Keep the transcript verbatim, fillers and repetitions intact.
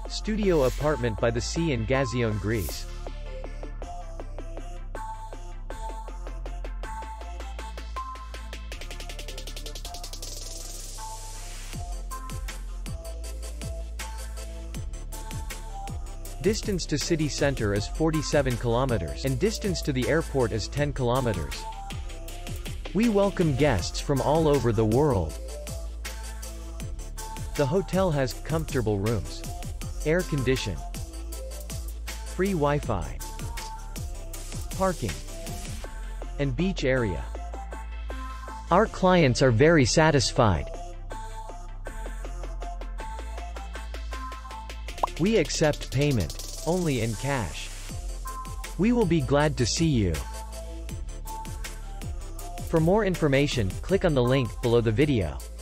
Studio apartment by the sea in Gazion, Greece. Distance to city center is forty-seven kilometers, and distance to the airport is ten kilometers. We welcome guests from all over the world. The hotel has comfortable rooms, air condition, free Wi-Fi, parking, and beach area. Our clients are very satisfied. We accept payment only in cash. We will be glad to see you. For more information, click on the link below the video.